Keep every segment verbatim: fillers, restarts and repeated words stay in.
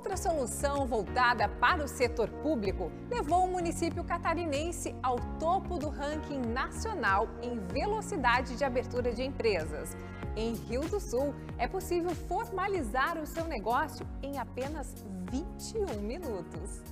Outra solução voltada para o setor público levou o município catarinense ao topo do ranking nacional em velocidade de abertura de empresas. Em Rio do Sul, é possível formalizar o seu negócio em apenas vinte e um minutos.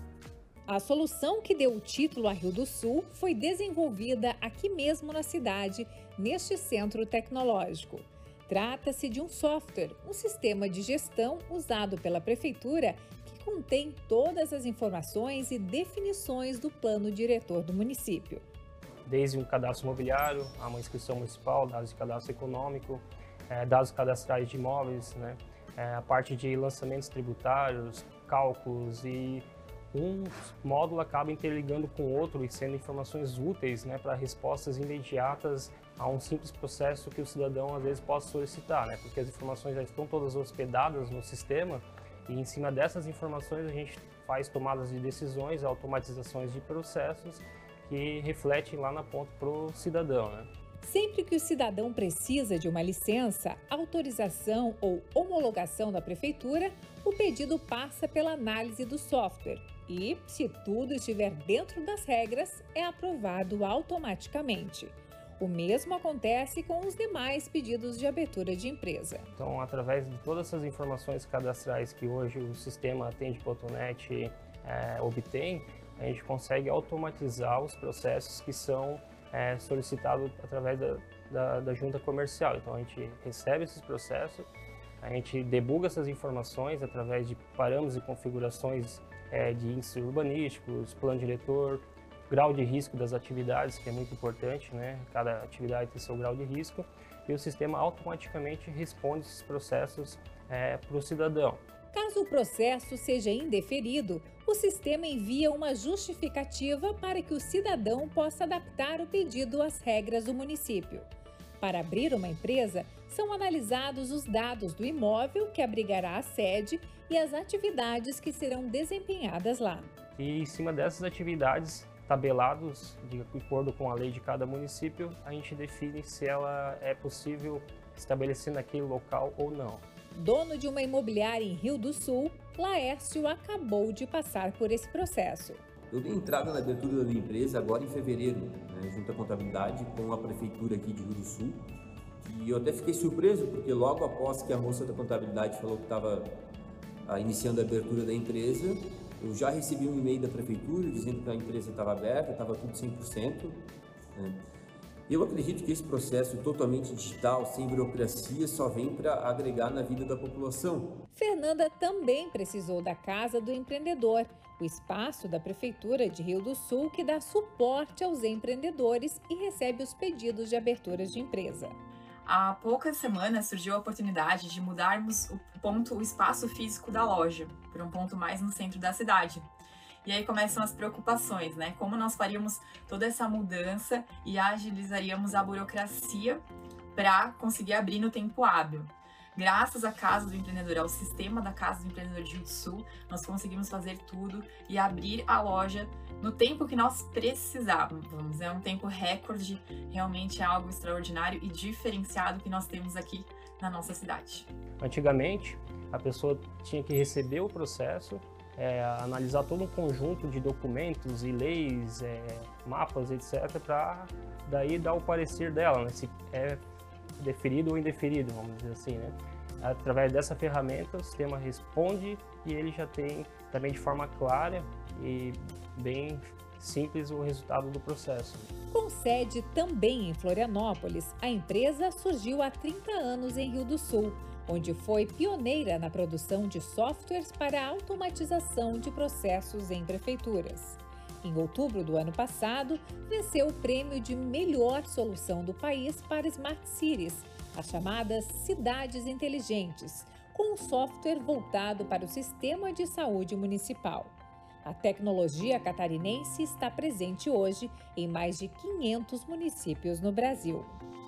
A solução que deu o título a Rio do Sul foi desenvolvida aqui mesmo na cidade, neste centro tecnológico. Trata-se de um software, um sistema de gestão usado pela prefeitura que contém todas as informações e definições do plano diretor do município. Desde um cadastro imobiliário, a uma inscrição municipal, dados de cadastro econômico, eh, dados cadastrais de imóveis, né? eh, a parte de lançamentos tributários, cálculos, e um módulo acaba interligando com o outro e sendo informações úteis, né, para respostas imediatas a um simples processo que o cidadão às vezes possa solicitar, né, porque as informações já estão todas hospedadas no sistema e em cima dessas informações a gente faz tomadas de decisões, automatizações de processos que refletem lá na ponta para o cidadão, né. Sempre que o cidadão precisa de uma licença, autorização ou homologação da prefeitura, o pedido passa pela análise do software e, se tudo estiver dentro das regras, é aprovado automaticamente. O mesmo acontece com os demais pedidos de abertura de empresa. Então, através de todas essas informações cadastrais que hoje o sistema Atende ponto net é, obtém, a gente consegue automatizar os processos que são é, solicitados através da, da, da junta comercial. Então, a gente recebe esses processos, a gente debuga essas informações através de parâmetros e configurações é, de índices urbanísticos, plano diretor, grau de risco das atividades, que é muito importante, né? Cada atividade tem seu grau de risco, e o sistema automaticamente responde esses processos é, para o cidadão. Caso o processo seja indeferido, o sistema envia uma justificativa para que o cidadão possa adaptar o pedido às regras do município. Para abrir uma empresa, são analisados os dados do imóvel que abrigará a sede e as atividades que serão desempenhadas lá. E em cima dessas atividades, tabelados de acordo com a lei de cada município, a gente define se ela é possível estabelecer naquele local ou não. Dono de uma imobiliária em Rio do Sul, Laércio acabou de passar por esse processo. Eu dei entrada na abertura da minha empresa agora em fevereiro, né, junto à contabilidade com a prefeitura aqui de Rio do Sul. E eu até fiquei surpreso, porque logo após que a moça da contabilidade falou que estava ah, iniciando a abertura da empresa, eu já recebi um e-mail da prefeitura dizendo que a empresa estava aberta, estava tudo cem por cento. Né. Eu acredito que esse processo totalmente digital, sem burocracia, só vem para agregar na vida da população. Fernanda também precisou da Casa do Empreendedor, o espaço da Prefeitura de Rio do Sul que dá suporte aos empreendedores e recebe os pedidos de aberturas de empresa. Há poucas semanas surgiu a oportunidade de mudarmos o ponto, o espaço físico da loja, para um ponto mais no centro da cidade. E aí começam as preocupações, né? Como nós faríamos toda essa mudança e agilizaríamos a burocracia para conseguir abrir no tempo hábil. Graças à Casa do Empreendedor, ao sistema da Casa do Empreendedor de Rio do Sul, nós conseguimos fazer tudo e abrir a loja no tempo que nós precisávamos. É um tempo recorde, realmente é algo extraordinário e diferenciado que nós temos aqui na nossa cidade. Antigamente, a pessoa tinha que receber o processo, É, analisar todo um conjunto de documentos e leis, é, mapas, etcétera, para daí dar o parecer dela, né, se é deferido ou indeferido, vamos dizer assim, né. Através dessa ferramenta, o sistema responde e ele já tem também de forma clara e bem simples o resultado do processo. Com sede também em Florianópolis, a empresa surgiu há trinta anos em Rio do Sul, onde foi pioneira na produção de softwares para a automatização de processos em prefeituras. Em outubro do ano passado, venceu o prêmio de melhor solução do país para Smart Cities, as chamadas cidades inteligentes, com um software voltado para o sistema de saúde municipal. A tecnologia catarinense está presente hoje em mais de quinhentos municípios no Brasil.